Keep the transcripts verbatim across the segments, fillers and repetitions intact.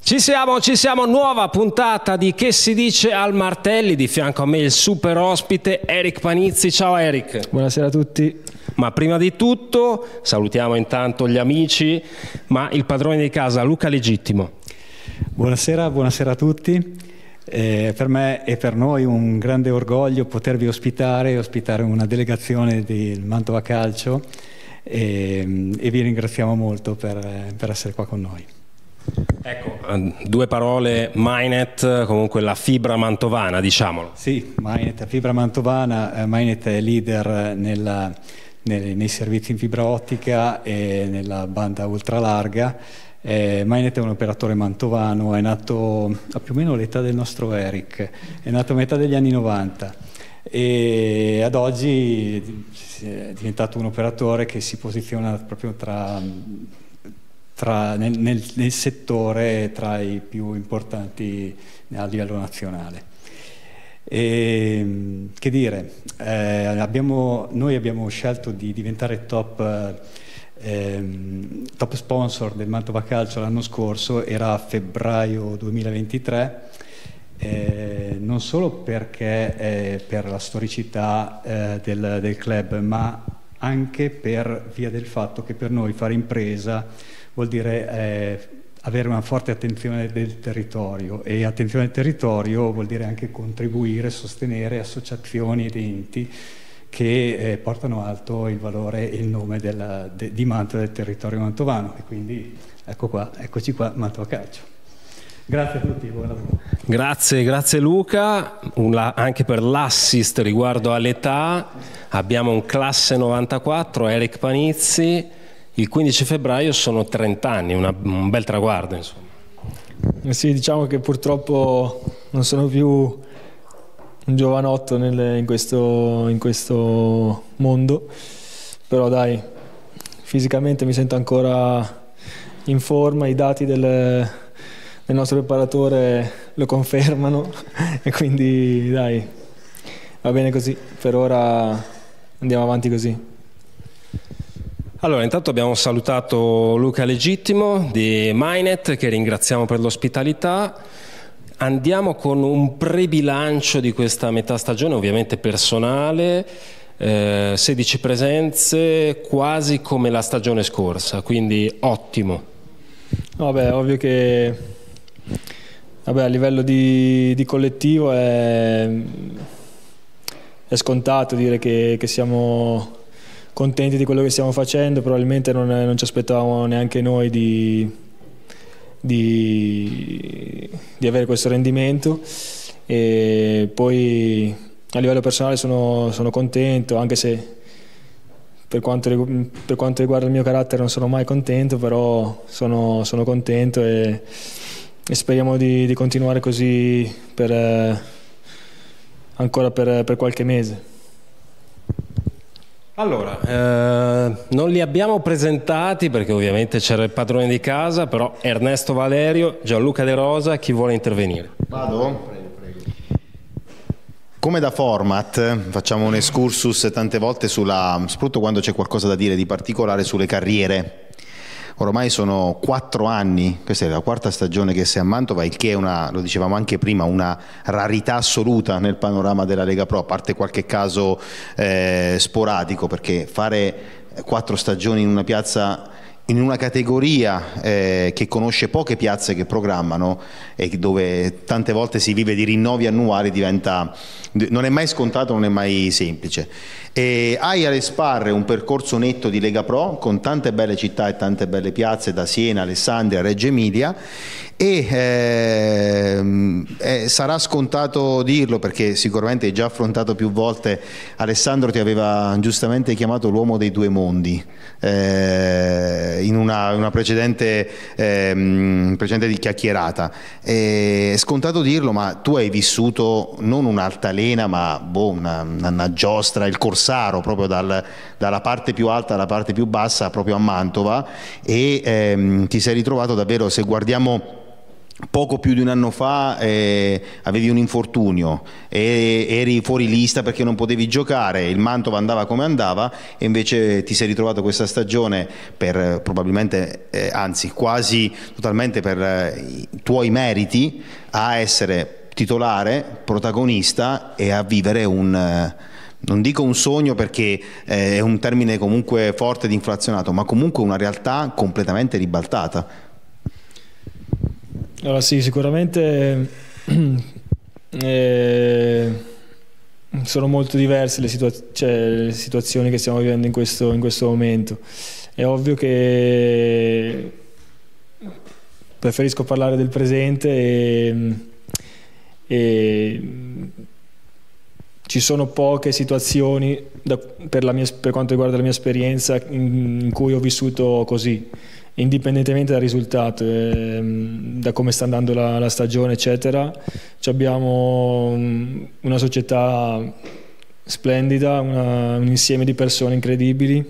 Ci siamo, ci siamo, nuova puntata di Che si dice al Martelli, di fianco a me il super ospite Eric Panizzi. Ciao Eric. Buonasera a tutti. Ma prima di tutto salutiamo intanto gli amici, ma il padrone di casa Luca Legittimo. Buonasera, buonasera a tutti. Eh, per me e per noi un grande orgoglio potervi ospitare, ospitare una delegazione del Mantova Calcio e, e vi ringraziamo molto per, per essere qua con noi. Ecco, due parole, Mainet, comunque la fibra mantovana, diciamolo. Sì, Mainet, la fibra mantovana, eh, Mainet è leader nella, nei, nei servizi in fibra ottica e nella banda ultralarga. Eh, Mainet è un operatore mantovano, è nato a più o meno l'età del nostro Eric, è nato a metà degli anni novanta e ad oggi è diventato un operatore che si posiziona proprio tra... Tra, nel, nel, nel settore tra i più importanti a livello nazionale. E, che dire, eh, abbiamo, noi abbiamo scelto di diventare top, eh, top sponsor del Mantova Calcio l'anno scorso, era a febbraio duemilaventitré, eh, non solo perché eh, per la storicità eh, del, del club, ma anche per via del fatto che per noi fare impresa vuol dire eh, avere una forte attenzione del territorio, e attenzione al territorio vuol dire anche contribuire, sostenere associazioni ed enti che eh, portano alto il valore e il nome della, de, di Mantova, del territorio mantovano, e quindi ecco qua, eccoci qua, Mantova Calcio. Grazie a tutti, buon lavoro. Grazie, grazie Luca, un, anche per l'assist riguardo all'età. Abbiamo un classe novantaquattro, Eric Panizzi. Il quindici febbraio sono trenta anni, una, un bel traguardo, insomma. Eh sì, diciamo che purtroppo non sono più un giovanotto nel, in, questo, in questo mondo, però dai, fisicamente mi sento ancora in forma, i dati del, del nostro preparatore lo confermano e quindi dai, va bene così, per ora andiamo avanti così. Allora, intanto abbiamo salutato Luca Legittimo di Mainet, che ringraziamo per l'ospitalità. Andiamo con un prebilancio di questa metà stagione, ovviamente personale, eh, sedici presenze, quasi come la stagione scorsa, quindi ottimo. Vabbè, ovvio che vabbè, a livello di, di collettivo è, è scontato dire che, che siamo contenti di quello che stiamo facendo, probabilmente non, non ci aspettavamo neanche noi di, di, di avere questo rendimento, e poi a livello personale sono, sono contento, anche se per quanto, per quanto riguarda il mio carattere non sono mai contento, però sono, sono contento e, e speriamo di, di continuare così per, eh, ancora per, per qualche mese. Allora, eh, non li abbiamo presentati perché ovviamente c'era il padrone di casa, però Ernesto Valerio, Gianluca De Rosa, chi vuole intervenire? Vado? Prego, prego. Come da format facciamo un excursus tante volte sulla, soprattutto quando c'è qualcosa da dire di particolare, sulle carriere. Ormai sono quattro anni, questa è la quarta stagione che sei a Mantova, il che è una, lo dicevamo anche prima, una rarità assoluta nel panorama della Lega Pro, a parte qualche caso eh, sporadico, perché fare quattro stagioni in una piazza, in una categoria eh, che conosce poche piazze che programmano e dove tante volte si vive di rinnovi annuali, diventa, non è mai scontato, non è mai semplice. E hai alle spalle un percorso netto di Lega Pro con tante belle città e tante belle piazze, da Siena, Alessandria, Reggio Emilia, e eh, eh, sarà scontato dirlo perché sicuramente hai già affrontato più volte. Alessandro ti aveva giustamente chiamato l'uomo dei due mondi eh, in una, una precedente, eh, precedente di chiacchierata. Eh, è scontato dirlo, ma tu hai vissuto non un'altalena ma boh, una, una giostra, il Corsaro, proprio dal, dalla parte più alta alla parte più bassa, proprio a Mantova, e ehm, ti sei ritrovato davvero, se guardiamo poco più di un anno fa eh, avevi un infortunio e eri fuori lista perché non potevi giocare, il Mantova andava come andava e invece ti sei ritrovato questa stagione per probabilmente, eh, anzi quasi totalmente per eh, i tuoi meriti, a essere titolare, protagonista e a vivere un... Eh, non dico un sogno perché è un termine comunque forte ed inflazionato, ma comunque una realtà completamente ribaltata. Allora sì, sicuramente eh, sono molto diverse le, situa- cioè, le situazioni che stiamo vivendo in questo, in questo momento. È ovvio che preferisco parlare del presente e, e ci sono poche situazioni da, per, la mia, per quanto riguarda la mia esperienza in, in cui ho vissuto così, indipendentemente dal risultato, eh, da come sta andando la, la stagione eccetera. Ci abbiamo una società splendida, una, un insieme di persone incredibili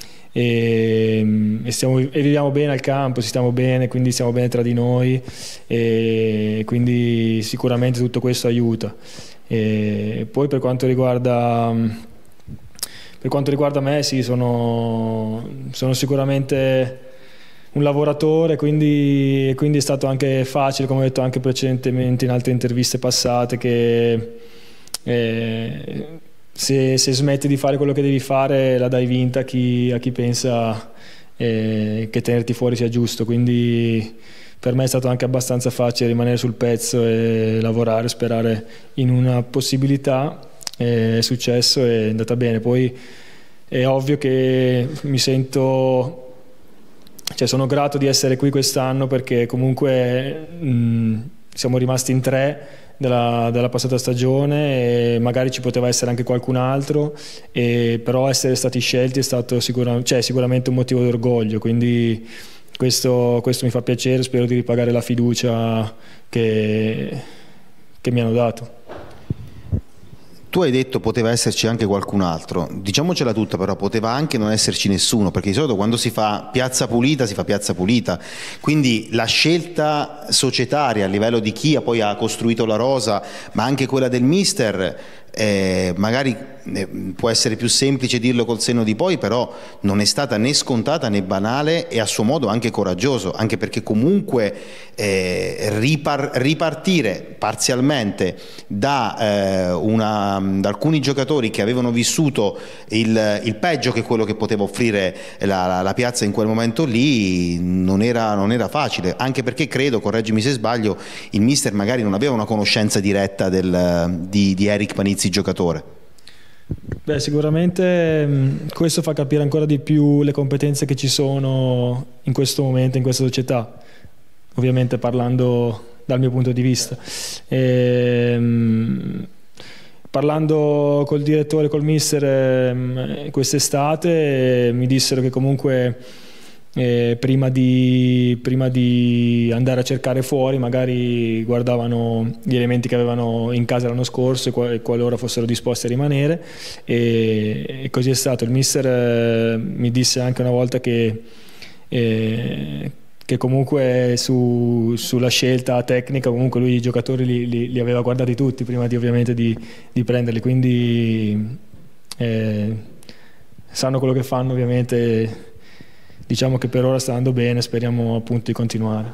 e, e, stiamo, e viviamo bene al campo, si stiamo bene, quindi stiamo bene tra di noi e quindi sicuramente tutto questo aiuta. E poi per quanto riguarda per quanto riguarda me, sì, sono, sono sicuramente un lavoratore, quindi, quindi è stato anche facile, come ho detto anche precedentemente in altre interviste passate, che eh, se, se smetti di fare quello che devi fare la dai vinta a chi, a chi pensa eh, che tenerti fuori sia giusto, quindi per me è stato anche abbastanza facile rimanere sul pezzo e lavorare, sperare in una possibilità. È successo, è andata bene. Poi è ovvio che mi sento, cioè sono grato di essere qui quest'anno perché comunque mh, siamo rimasti in tre della, della passata stagione e magari ci poteva essere anche qualcun altro, e però essere stati scelti è stato sicura, cioè, sicuramente un motivo d'orgoglio, quindi Questo, questo mi fa piacere, spero di ripagare la fiducia che, che mi hanno dato. Tu hai detto poteva esserci anche qualcun altro, diciamocela tutta, però poteva anche non esserci nessuno, perché di solito quando si fa piazza pulita si fa piazza pulita, quindi la scelta societaria a livello di chi poi ha costruito la rosa, ma anche quella del mister, eh, magari eh, può essere più semplice dirlo col senno di poi, però non è stata né scontata né banale e a suo modo anche coraggioso, anche perché comunque eh, ripar- ripartire parzialmente da, eh, una, da alcuni giocatori che avevano vissuto il, il peggio che quello che poteva offrire la, la, la piazza in quel momento lì non era, non era facile, anche perché credo, correggimi se sbaglio, il mister magari non aveva una conoscenza diretta del, di, di Eric Panizzi giocatore. Beh, sicuramente mh, questo fa capire ancora di più le competenze che ci sono in questo momento in questa società, ovviamente parlando dal mio punto di vista. E, mh, parlando col direttore, col mister mh, quest'estate, eh, mi dissero che comunque Eh, prima, di, prima di andare a cercare fuori magari guardavano gli elementi che avevano in casa l'anno scorso e, qual- e qualora fossero disposti a rimanere, e, e così è stato. Il mister eh, mi disse anche una volta che, eh, che comunque su, sulla scelta tecnica comunque lui i giocatori li, li, li aveva guardati tutti prima di, ovviamente di, di prenderli, quindi eh, sanno quello che fanno ovviamente. Diciamo che per ora sta andando bene, speriamo appunto di continuare.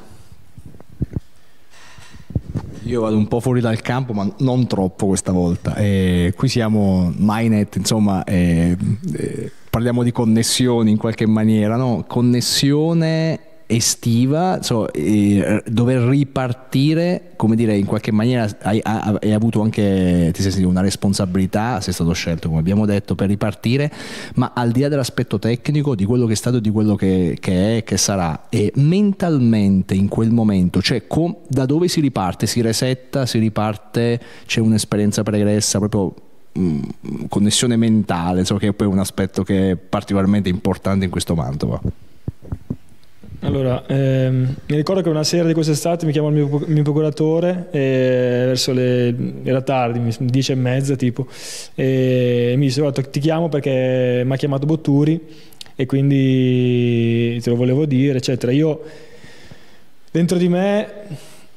Io vado un po' fuori dal campo, ma non troppo questa volta. Eh, qui siamo MyNet, insomma, eh, eh, parliamo di connessioni in qualche maniera, no? Connessione estiva, so, eh, dover ripartire, come dire, in qualche maniera hai, hai avuto anche, ti sei sentito una responsabilità, sei stato scelto come abbiamo detto per ripartire, ma al di là dell'aspetto tecnico, di quello che è stato e di quello che, che è, che sarà, e mentalmente in quel momento, cioè com, da dove si riparte, si resetta, si riparte, c'è un'esperienza pregressa, proprio mh, connessione mentale, so, che è poi un aspetto che è particolarmente importante in questo Mantova. Allora, ehm, mi ricordo che una sera di quest'estate mi chiama il mio, il mio procuratore, e verso le, era tardi, dieci e mezza tipo, e mi disse: guarda, ti chiamo perché mi ha chiamato Botturi e quindi te lo volevo dire, eccetera. Io dentro di me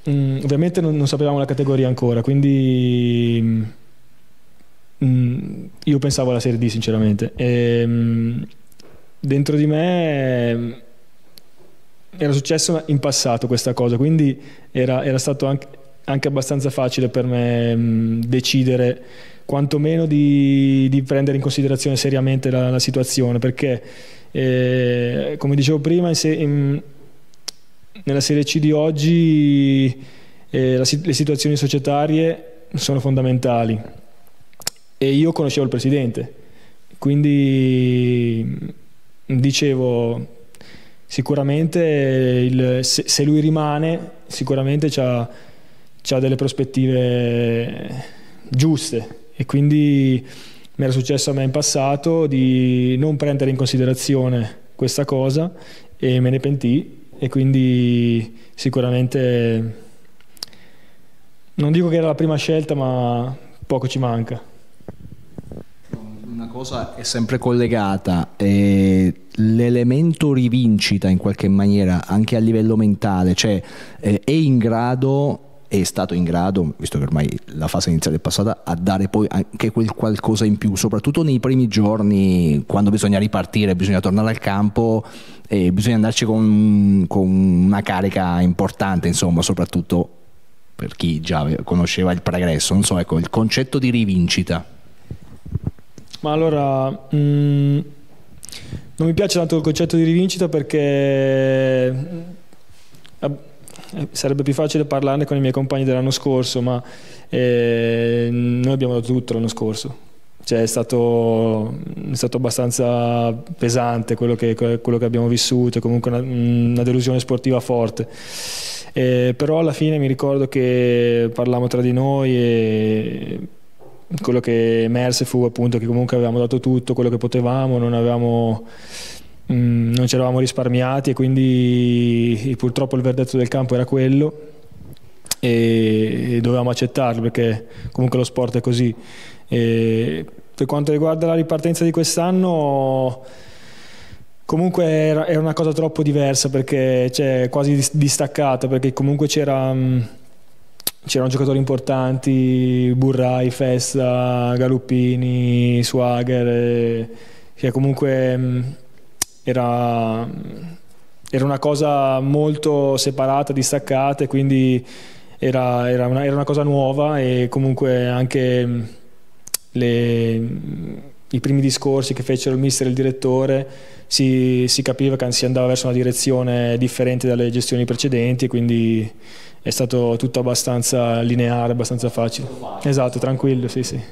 mh, ovviamente non, non sapevamo la categoria ancora, quindi mh, io pensavo alla Serie D sinceramente. E, mh, dentro di me mh, era successo in passato questa cosa, quindi era, era stato anche, anche abbastanza facile per me mh, decidere quantomeno di, di prendere in considerazione seriamente la, la situazione, perché eh, come dicevo prima in se, in, nella Serie C di oggi eh, la, le situazioni societarie sono fondamentali e io conoscevo il presidente, quindi dicevo sicuramente il, se, se lui rimane sicuramente c'ha, c'ha delle prospettive giuste, e quindi mi era successo a me in passato di non prendere in considerazione questa cosa e me ne pentii, e quindi sicuramente non dico che era la prima scelta, ma poco ci manca. Una cosa è sempre collegata, eh, l'elemento rivincita in qualche maniera anche a livello mentale, cioè eh, è in grado, è stato in grado, visto che ormai la fase iniziale è passata, a dare poi anche quel qualcosa in più, soprattutto nei primi giorni quando bisogna ripartire, bisogna tornare al campo e bisogna andarci con, con una carica importante, insomma, soprattutto per chi già conosceva il pregresso, non so, ecco, il concetto di rivincita. Ma allora, mh, non mi piace tanto il concetto di rivincita perché eh, sarebbe più facile parlarne con i miei compagni dell'anno scorso, ma eh, noi abbiamo dato tutto l'anno scorso, cioè è stato, è stato abbastanza pesante quello che, quello che abbiamo vissuto, comunque una, una delusione sportiva forte. Eh, però alla fine mi ricordo che parlammo tra di noi e quello che emerse fu appunto che comunque avevamo dato tutto quello che potevamo, non avevamo mh, non ci eravamo risparmiati, e quindi purtroppo il verdetto del campo era quello e, e dovevamo accettarlo, perché comunque lo sport è così. E per quanto riguarda la ripartenza di quest'anno, comunque era, era una cosa troppo diversa, perché cioè, quasi distaccata, perché comunque c'era mh, c'erano giocatori importanti, Burrai, Festa, Galuppini, Swagger, e, che comunque mh, era, era una cosa molto separata, distaccata, e quindi era, era, una, era una cosa nuova, e comunque anche mh, le, mh, i primi discorsi che fecero il mister e il direttore si, si capiva che si andava verso una direzione differente dalle gestioni precedenti, quindi è stato tutto abbastanza lineare, abbastanza facile. Esatto, tranquillo, sì, sì.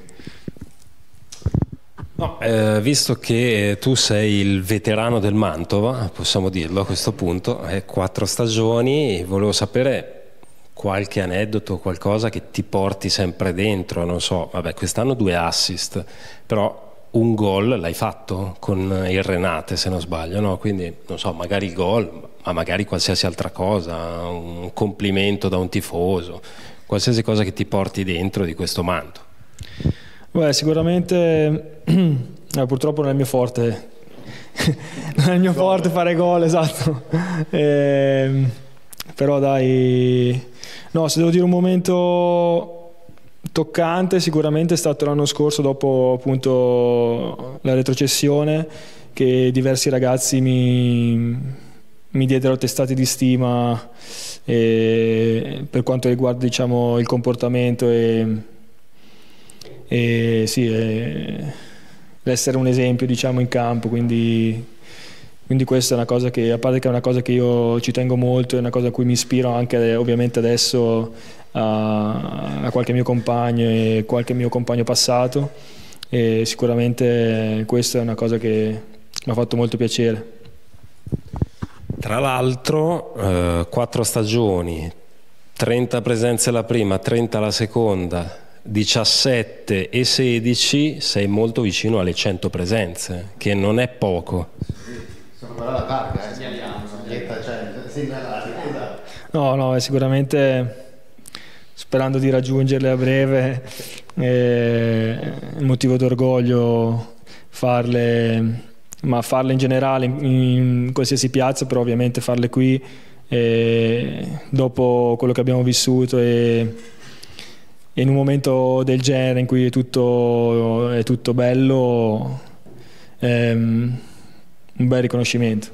No, eh, visto che tu sei il veterano del Mantova, possiamo dirlo a questo punto, eh, quattro stagioni, volevo sapere qualche aneddoto, qualcosa che ti porti sempre dentro, non so, vabbè, quest'anno due assist, però un gol l'hai fatto con il Renate, se non sbaglio, no? Quindi non so, magari il gol, ma magari qualsiasi altra cosa, un complimento da un tifoso, qualsiasi cosa che ti porti dentro di questo manto. Beh, sicuramente eh, purtroppo non è il mio forte non è il mio forte fare gol, esatto. Eh, però dai, no, se devo dire un momento toccante, sicuramente è stato l'anno scorso, dopo appunto la retrocessione, che diversi ragazzi mi, mi diedero testate di stima eh, per quanto riguarda, diciamo, il comportamento e, e sì, eh, l'essere un esempio, diciamo, in campo, quindi Quindi questa è una cosa che, a parte che è una cosa che io ci tengo molto, è una cosa a cui mi ispiro anche ovviamente adesso a, a qualche mio compagno e qualche mio compagno passato, e sicuramente questa è una cosa che mi ha fatto molto piacere. Tra l'altro eh, quattro stagioni, trenta presenze la prima, trenta la seconda, diciassette e sedici, sei molto vicino alle cento presenze, che non è poco. La targa, eh, cioè, no, no, sicuramente sperando di raggiungerle a breve, eh, è un motivo d'orgoglio farle, ma farle in generale in, in qualsiasi piazza, però ovviamente farle qui e dopo quello che abbiamo vissuto e, e in un momento del genere in cui è tutto, è tutto bello, è un bel riconoscimento.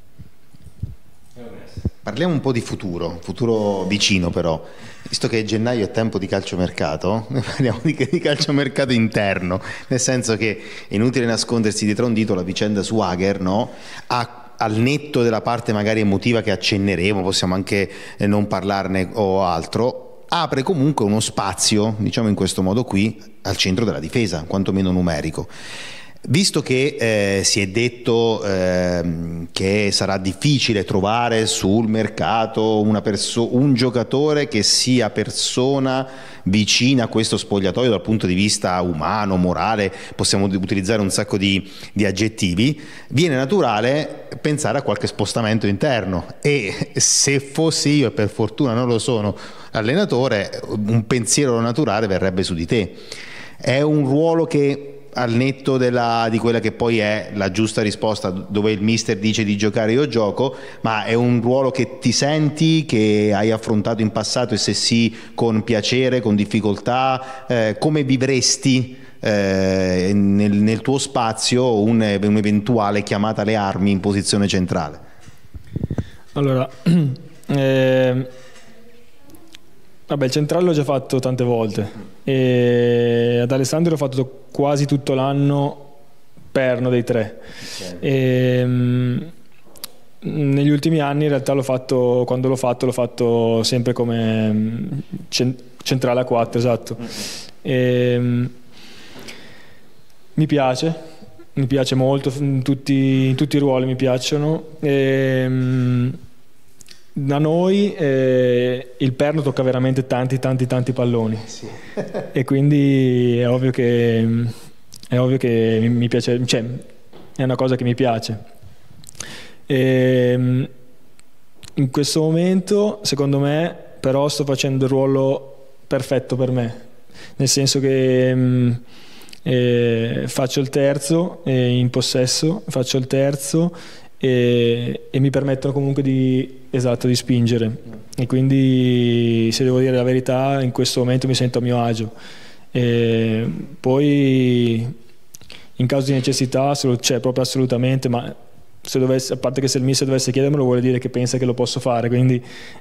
Parliamo un po' di futuro, futuro vicino però. Visto che gennaio è tempo di calciomercato, noi parliamo di, di calciomercato interno, nel senso che è inutile nascondersi dietro un dito, la vicenda su Hager, no? Ha, al netto della parte magari emotiva che accenneremo, possiamo anche eh, non parlarne o altro, apre comunque uno spazio, diciamo in questo modo qui, al centro della difesa, quantomeno numerico. Visto che eh, si è detto eh, che sarà difficile trovare sul mercato una perso- un giocatore che sia persona vicina a questo spogliatoio dal punto di vista umano, morale, possiamo utilizzare un sacco di, di aggettivi, viene naturale pensare a qualche spostamento interno e se fossi io, e per fortuna non lo sono, allenatore, un pensiero naturale verrebbe su di te. È un ruolo che, al netto della, di quella che poi è la giusta risposta, dove il mister dice di giocare io gioco, ma è un ruolo che ti senti, che hai affrontato in passato e se sì con piacere, con difficoltà, eh, come vivresti eh, nel, nel tuo spazio un, un'eventuale chiamata alle armi in posizione centrale? Allora, eh, vabbè, il centrale l'ho già fatto tante volte e ad Alessandro l'ho fatto quasi tutto l'anno perno dei tre. Okay. E, mh, negli ultimi anni in realtà l'ho fatto, quando l'ho fatto l'ho fatto sempre come mh, cent- centrale a quattro, esatto. Mm-hmm. E, mh, mi piace, mi piace molto, in tutti, in tutti i ruoli mi piacciono. E, mh, da noi eh, il perno tocca veramente tanti tanti tanti palloni, sì. E quindi è ovvio che è ovvio che mi, mi piace, cioè è una cosa che mi piace. E, in questo momento secondo me però sto facendo il ruolo perfetto per me, nel senso che mh, eh, faccio il terzo eh, in possesso, faccio il terzo e, e mi permettono comunque di, esatto, di spingere, e quindi se devo dire la verità in questo momento mi sento a mio agio. E poi in caso di necessità c'è, cioè, proprio assolutamente, ma se dovesse, a parte che se il mister dovesse chiedermelo vuol dire che pensa che lo posso fare, quindi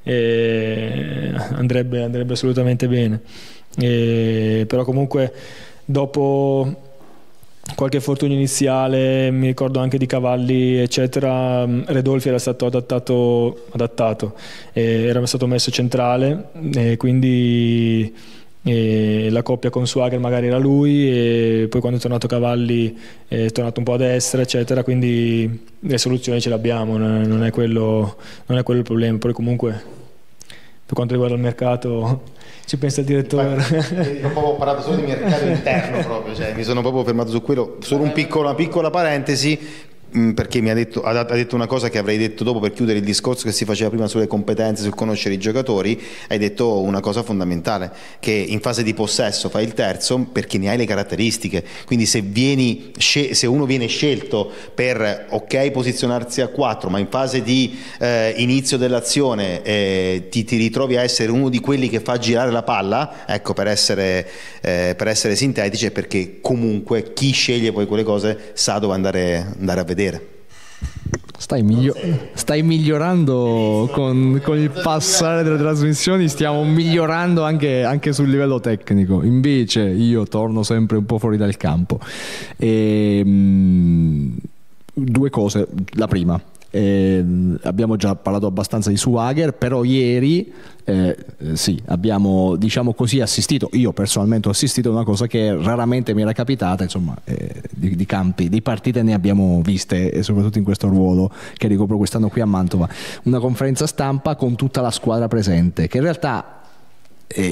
eh, andrebbe, andrebbe assolutamente bene. E, però comunque dopo qualche fortuna iniziale, mi ricordo anche di Cavalli eccetera, Redolfi era stato adattato, adattato era stato messo centrale e quindi e la coppia con Swagger magari era lui, e poi quando è tornato Cavalli è tornato un po' a destra eccetera, quindi le soluzioni ce le abbiamo, non è quello, non è quello il problema. Poi comunque per quanto riguarda il mercato ci pensa il direttore. Io ho parlato solo di mercato interno proprio, cioè mi sono proprio fermato su quello, solo un piccolo, una piccola parentesi, perché mi ha detto, ha detto una cosa che avrei detto dopo per chiudere il discorso che si faceva prima sulle competenze, sul conoscere i giocatori. Hai detto una cosa fondamentale, che in fase di possesso fai il terzo perché ne hai le caratteristiche, quindi se, vieni, se uno viene scelto per ok posizionarsi a quattro, ma in fase di eh, inizio dell'azione eh, ti, ti ritrovi a essere uno di quelli che fa girare la palla, ecco, per essere, eh, per essere sintetici, è perché comunque chi sceglie poi quelle cose sa dove andare, andare a vedere. Stai, miglio- stai migliorando con, con il passare delle trasmissioni, stiamo migliorando anche, anche sul livello tecnico. Invece io torno sempre un po' fuori dal campo. E, mh, due cose. La prima, eh, abbiamo già parlato abbastanza di Swagger, però ieri eh, sì, abbiamo, diciamo così, assistito, io personalmente ho assistito a una cosa che raramente mi era capitata, insomma, eh, di, di campi, di partite ne abbiamo viste, e soprattutto in questo ruolo che ricopro quest'anno qui a Mantova, una conferenza stampa con tutta la squadra presente, che in realtà eh,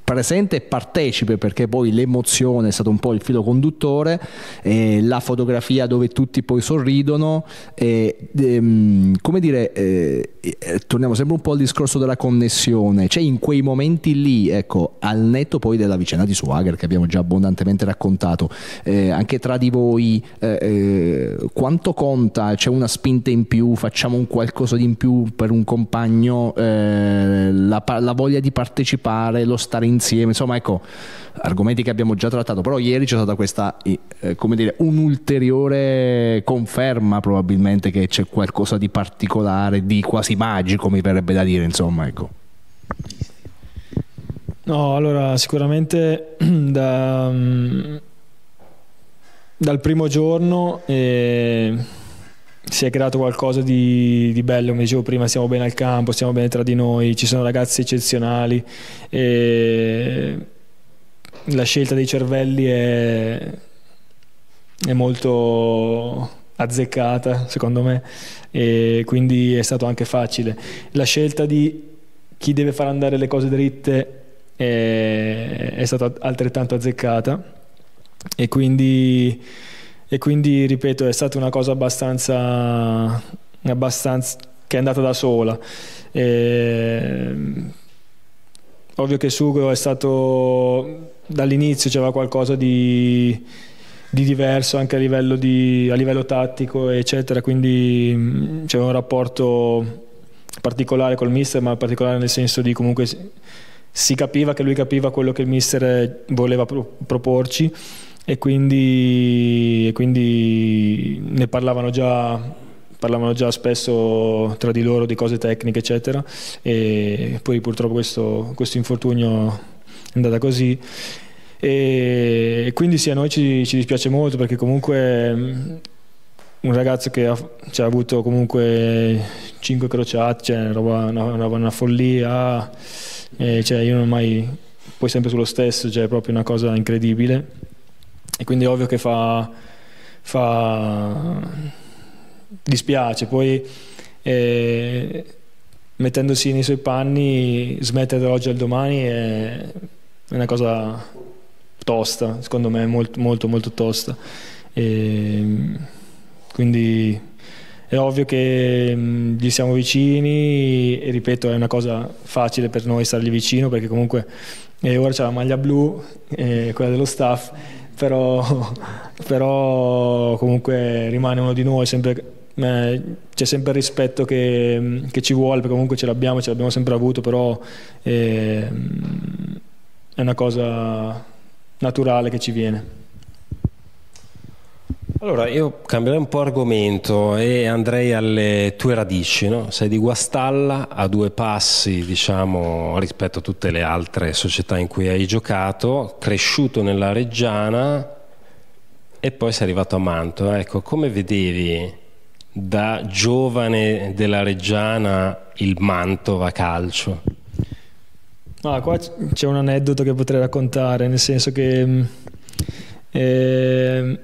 presente e partecipe, perché poi l'emozione è stato un po' il filo conduttore, eh, la fotografia dove tutti poi sorridono, eh, ehm, come dire, eh, eh, torniamo sempre un po' al discorso della connessione, cioè in quei momenti lì, ecco, al netto poi della vicenda di Swagger che abbiamo già abbondantemente raccontato, eh, anche tra di voi eh, eh, quanto conta, c'è una spinta in più, facciamo un qualcosa di in più per un compagno, eh, la, la voglia di partecipare, lo stare insieme, insomma, ecco, argomenti che abbiamo già trattato, però ieri c'è stata questa, eh, come dire, un'ulteriore conferma probabilmente che c'è qualcosa di particolare, di quasi magico, mi verrebbe da dire, insomma, ecco. No, allora sicuramente da, dal primo giorno eh, si è creato qualcosa di, di bello, come dicevo prima, stiamo bene al campo, stiamo bene tra di noi, ci sono ragazzi eccezionali, e la scelta dei cervelli è, è molto azzeccata secondo me, e quindi è stato anche facile. La scelta di chi deve far andare le cose dritte è, è stata altrettanto azzeccata, e quindi e quindi ripeto, è stata una cosa abbastanza, abbastanza che è andata da sola. E, ovvio che Sugo è stato, dall'inizio c'era qualcosa di, di diverso anche a livello, di, a livello tattico eccetera, quindi c'era un rapporto particolare col mister, ma particolare nel senso di comunque si capiva che lui capiva quello che il mister voleva pro- proporci, e quindi, e quindi ne parlavano già, parlavano già spesso tra di loro di cose tecniche eccetera, e poi purtroppo questo, questo infortunio è andata così, e quindi sì, a noi ci, ci dispiace molto, perché comunque un ragazzo che ha, cioè, ha avuto comunque cinque crociate, cioè roba, una, una, una follia, e cioè io non mai, poi sempre sullo stesso, cioè è proprio una cosa incredibile. E quindi è ovvio che fa, fa dispiace, poi eh, mettendosi nei suoi panni, smettere dall'oggi al domani è una cosa tosta, secondo me, molto molto molto tosta, e quindi è ovvio che mh, gli siamo vicini, e ripeto, è una cosa facile per noi stargli vicino, perché comunque eh, ora c'è la maglia blu, eh, quella dello staff, Però, però comunque rimane uno di noi, sempre, eh, c'è sempre il rispetto che, che ci vuole, perché comunque ce l'abbiamo, ce l'abbiamo sempre avuto, però eh, è una cosa naturale che ci viene. Allora io cambierei un po' argomento e andrei alle tue radici, no? Sei di Guastalla, a due passi diciamo rispetto a tutte le altre società in cui hai giocato, cresciuto nella Reggiana e poi sei arrivato a Mantova. Ecco, come vedevi da giovane della Reggiana il Mantova calcio? Ah, qua c'è un aneddoto che potrei raccontare, nel senso che eh,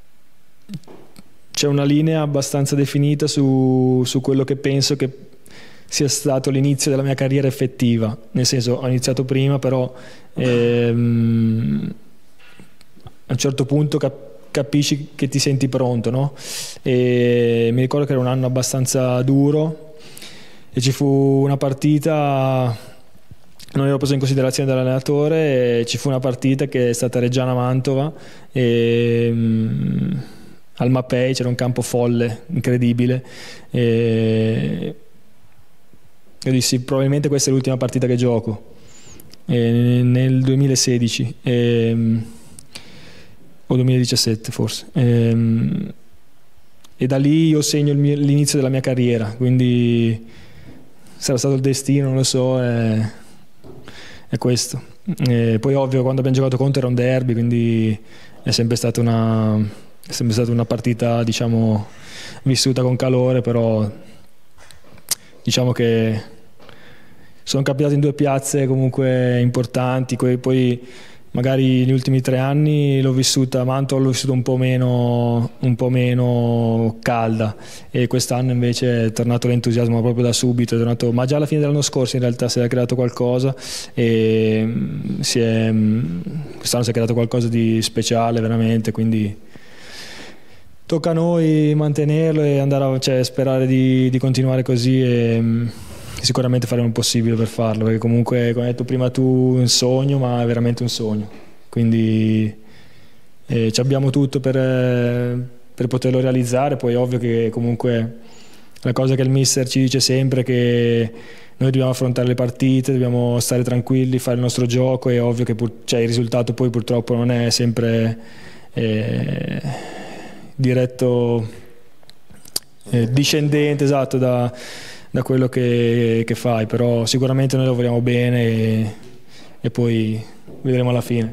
c'è una linea abbastanza definita su, su quello che penso che sia stato l'inizio della mia carriera effettiva, nel senso ho iniziato prima, però ehm, a un certo punto cap- capisci che ti senti pronto, no? E mi ricordo che era un anno abbastanza duro e ci fu una partita, non ero preso in considerazione dall'allenatore, e ci fu una partita che è stata Reggiana-Mantova, e mh, al Mapei c'era un campo folle, incredibile, e io dissi probabilmente questa è l'ultima partita che gioco, e nel duemilasedici e, o duemiladiciassette forse, e, e da lì io segno il mio, l'inizio della mia carriera, quindi sarà stato il destino, non lo so, è, è questo. E poi ovvio quando abbiamo giocato contro era un derby, quindi è sempre stata una È sempre stata una partita, diciamo, vissuta con calore, però diciamo che sono capitato in due piazze comunque importanti, poi magari gli ultimi tre anni l'ho vissuta a Mantova, l'ho vissuta un po' meno, un po' meno calda, e quest'anno invece è tornato l'entusiasmo proprio da subito, è tornato, ma già alla fine dell'anno scorso in realtà si è creato qualcosa, e si è, quest'anno si è creato qualcosa di speciale veramente, quindi tocca a noi mantenerlo e andare a, cioè, sperare di, di continuare così, e sicuramente faremo il possibile per farlo, perché comunque, come hai detto prima tu, un sogno, ma è veramente un sogno, quindi eh, ci abbiamo tutto per, eh, per poterlo realizzare. Poi è ovvio che comunque la cosa che il mister ci dice sempre è che noi dobbiamo affrontare le partite, dobbiamo stare tranquilli, fare il nostro gioco, e è ovvio che pur, cioè, il risultato poi purtroppo non è sempre eh, diretto, eh, discendente, esatto, da da quello che, che fai, però sicuramente noi lavoriamo bene, e, e poi vedremo alla fine.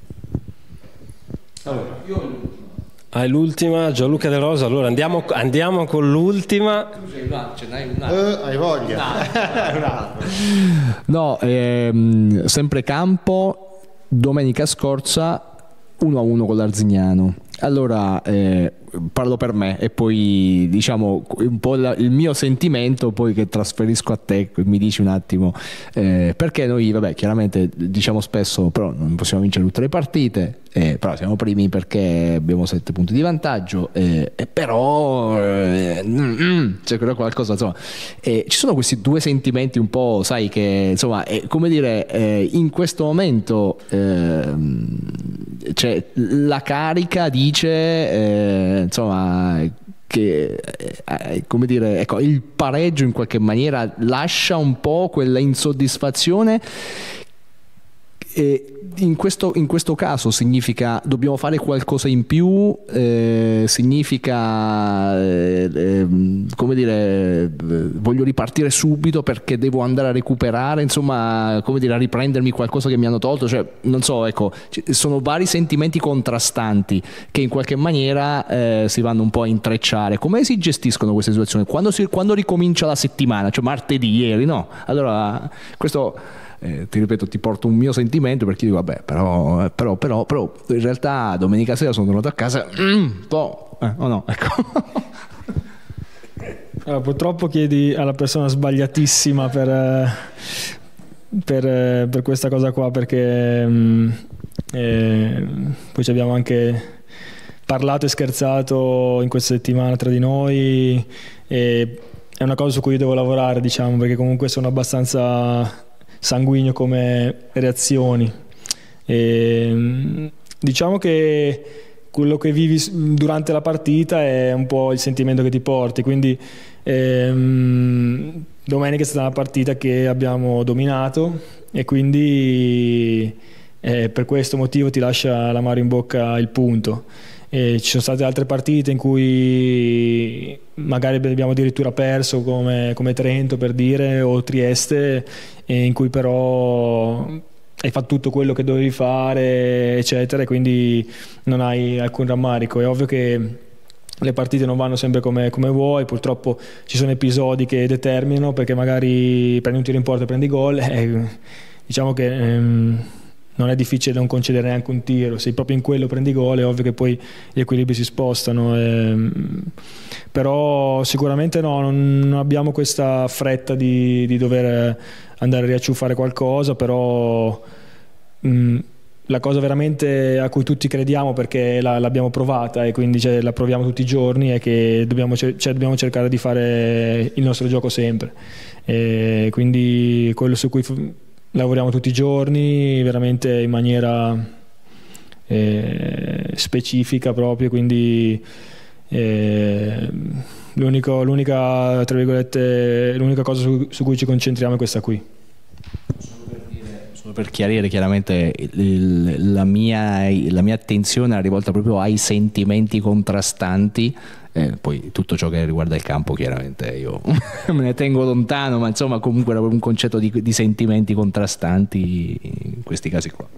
Allora, io... ah, l'ultima, Gianluca De Rosa, allora andiamo, andiamo con l'ultima. Ce n'hai una? Uh, hai voglia? No, ehm, sempre campo, domenica scorsa uno a uno con l'Arzignano. Allora, eh, parlo per me e poi diciamo un po' la, il mio sentimento poi che trasferisco a te, mi dici un attimo, eh, perché noi vabbè chiaramente diciamo spesso però non possiamo vincere tutte le partite, eh, però siamo primi perché abbiamo sette punti di vantaggio, eh, eh, però eh, mm, c'è qualcosa, insomma, eh, ci sono questi due sentimenti un po', sai, che insomma eh, come dire, eh, in questo momento eh, cioè, la carica dice eh, insomma che eh, come dire, ecco, il pareggio in qualche maniera lascia un po' quella insoddisfazione, e in questo, in questo caso significa dobbiamo fare qualcosa in più, eh, significa eh, eh, come dire, voglio ripartire subito perché devo andare a recuperare, insomma, come dire, a riprendermi qualcosa che mi hanno tolto, cioè non so, ecco, sono vari sentimenti contrastanti che in qualche maniera eh, si vanno un po' a intrecciare. Come si gestiscono queste situazioni? Quando, si, quando ricomincia la settimana, cioè martedì, ieri, no? Allora, questo... Eh, ti ripeto, ti porto un mio sentimento, perché dico vabbè, però, però, però, però in realtà domenica sera sono tornato a casa un po', eh, o no, ecco. Allora, purtroppo chiedi alla persona sbagliatissima per, per, per questa cosa qua, perché eh, poi ci abbiamo anche parlato e scherzato in questa settimana tra di noi, e è una cosa su cui io devo lavorare, diciamo, perché comunque sono abbastanza sanguigno come reazioni, e diciamo che quello che vivi durante la partita è un po' il sentimento che ti porti, quindi ehm, domenica è stata una partita che abbiamo dominato, e quindi eh, per questo motivo ti lascia l'amaro in bocca il punto. E ci sono state altre partite in cui magari abbiamo addirittura perso, come, come Trento per dire, o Trieste, e in cui però hai fatto tutto quello che dovevi fare, eccetera, e quindi non hai alcun rammarico. È ovvio che le partite non vanno sempre come, come vuoi, purtroppo ci sono episodi che determinano, perché magari prendi un tiro in porta e prendi gol, e diciamo che ehm, non è difficile non concedere neanche un tiro, se proprio in quello prendi gol è ovvio che poi gli equilibri si spostano, ehm, però sicuramente no, non, non abbiamo questa fretta di, di dover andare a riacciuffare qualcosa, però mh, la cosa veramente a cui tutti crediamo, perché la, l'abbiamo provata e quindi cioè, la proviamo tutti i giorni, è che dobbiamo, cioè, dobbiamo cercare di fare il nostro gioco sempre, e quindi quello su cui lavoriamo tutti i giorni veramente in maniera eh, specifica proprio, quindi eh, l'unico, l'unica, tra virgolette, l'unica cosa su, su cui ci concentriamo è questa qui. Solo per chiarire, chiaramente il, il, la, mia, la mia attenzione è rivolta proprio ai sentimenti contrastanti. Eh, poi tutto ciò che riguarda il campo chiaramente io me ne tengo lontano, ma insomma comunque era un concetto di, di sentimenti contrastanti in questi casi qua.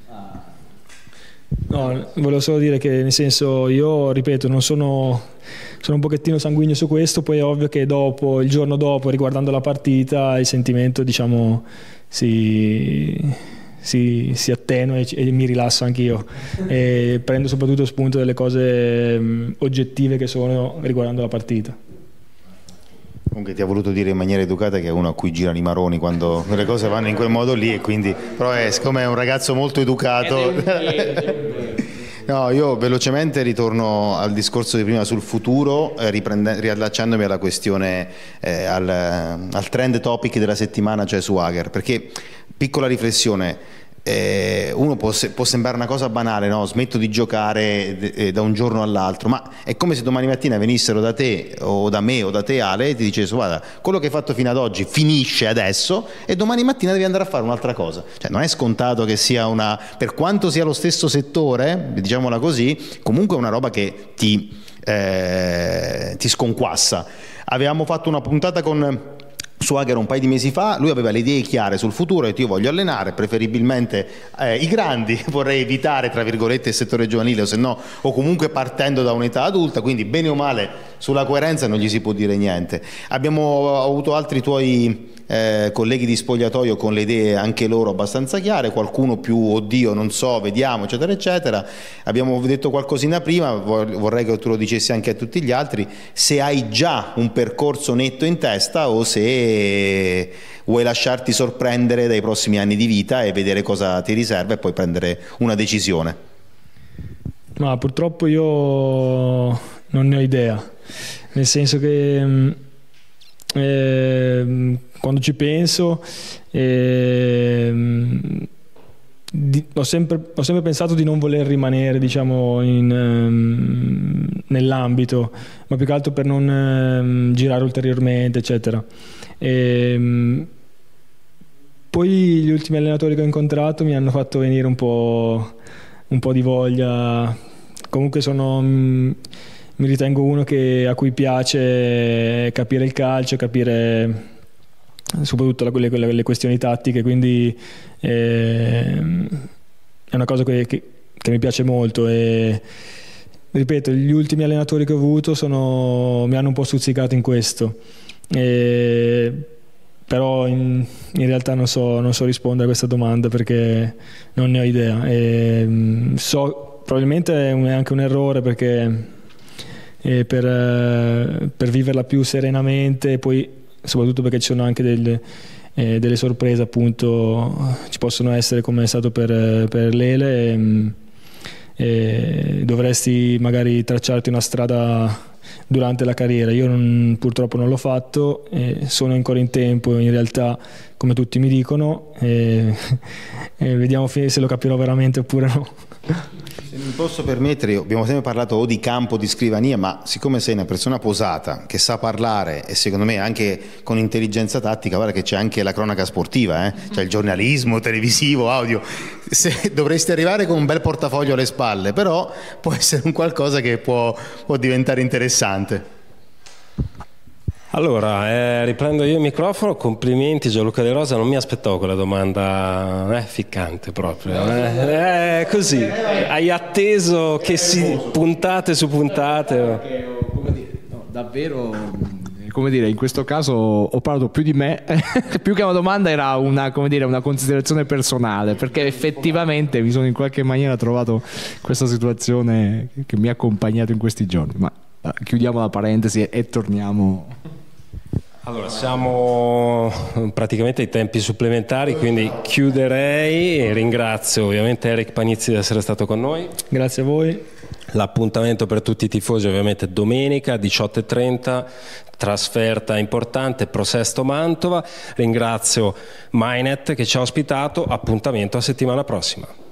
No, volevo solo dire che nel senso, io ripeto, non sono, sono un pochettino sanguigno su questo, poi è ovvio che dopo, il giorno dopo, riguardando la partita, il sentimento diciamo si, si, si attenua e, e mi rilasso anch'io, e prendo soprattutto spunto delle cose mh, oggettive che sono riguardando la partita. Comunque ti ha voluto dire in maniera educata che è uno a cui girano i maroni quando le cose vanno in quel modo lì, e quindi, però è, siccome è un ragazzo molto educato. No, io velocemente ritorno al discorso di prima sul futuro, eh, riallacciandomi alla questione, eh, al, al trend topic della settimana, cioè su Hager, perché, piccola riflessione, eh, uno può, se, può sembrare una cosa banale, no? Smetto di giocare eh, da un giorno all'altro, ma è come se domani mattina venissero da te o da me o da te Ale e ti dicessero: guarda, quello che hai fatto fino ad oggi finisce adesso e domani mattina devi andare a fare un'altra cosa. Cioè, non è scontato che sia una, per quanto sia lo stesso settore, diciamola così, comunque è una roba che ti, eh, ti sconquassa. Avevamo fatto una puntata con su Hager un paio di mesi fa, lui aveva le idee chiare sul futuro, e io voglio allenare preferibilmente eh, i grandi, vorrei evitare tra virgolette il settore giovanile, o se no, o comunque partendo da un'età adulta, quindi bene o male sulla coerenza non gli si può dire niente. Abbiamo avuto altri tuoi eh, colleghi di spogliatoio con le idee anche loro abbastanza chiare, qualcuno più oddio non so, vediamo eccetera eccetera. Abbiamo detto qualcosina prima, vorrei che tu lo dicessi anche a tutti gli altri, se hai già un percorso netto in testa o se vuoi lasciarti sorprendere dai prossimi anni di vita e vedere cosa ti riserva e poi prendere una decisione. Ma purtroppo io non ne ho idea, nel senso che eh, quando ci penso eh, di, ho, sempre, ho sempre pensato di non voler rimanere, diciamo, in, um, nell'ambito, ma più che altro per non um, girare ulteriormente eccetera. E, um, poi gli ultimi allenatori che ho incontrato mi hanno fatto venire un po', un po' di voglia. Comunque sono, um, mi ritengo uno che, a cui piace capire il calcio, capire soprattutto le, le, le questioni tattiche, quindi eh, è una cosa che, che, che mi piace molto. E ripeto, gli ultimi allenatori che ho avuto sono, mi hanno un po' stuzzicato in questo, e, però in, in realtà non so, non so rispondere a questa domanda perché non ne ho idea. E, so, probabilmente è anche un errore, perché eh, per, eh, per viverla più serenamente, e poi soprattutto perché ci sono anche delle, eh, delle sorprese, appunto ci possono essere, come è stato per, per Lele, e, e dovresti magari tracciarti una strada durante la carriera. Io non, purtroppo non l'ho fatto, e sono ancora in tempo in realtà, come tutti mi dicono, e, e vediamo se lo capirò veramente oppure no. Se mi posso permettere, abbiamo sempre parlato o di campo o di scrivania, ma siccome sei una persona posata che sa parlare, e secondo me anche con intelligenza tattica, guarda che c'è anche la cronaca sportiva, eh? C'è il giornalismo televisivo, audio, se, dovresti arrivare con un bel portafoglio alle spalle, però può essere un qualcosa che può, può diventare interessante. Allora, eh, riprendo io il microfono. Complimenti Gianluca De Rosa, non mi aspettavo quella domanda eh, ficcante proprio, eh, eh, così hai atteso che si puntate su puntate. Come dire, no, davvero, come dire, in questo caso ho parlato più di me, più che una domanda era una, come dire, una considerazione personale, perché effettivamente mi sono in qualche maniera trovato questa situazione che mi ha accompagnato in questi giorni. Ma chiudiamo la parentesi e, e torniamo. Allora, siamo praticamente ai tempi supplementari, quindi chiuderei e ringrazio ovviamente Eric Panizzi di essere stato con noi. Grazie a voi. L'appuntamento per tutti i tifosi ovviamente domenica diciotto e trenta, trasferta importante, Pro Sesto Mantova. Ringrazio Mainet che ci ha ospitato, appuntamento a settimana prossima.